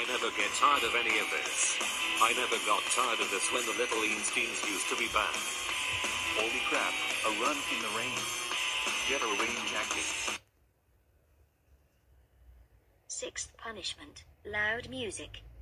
I never get tired of any of this. I never got tired of this when the Little Einsteins used to be banned. Holy crap, a run in the rain. Get a rain jacket. Sixth punishment, loud music.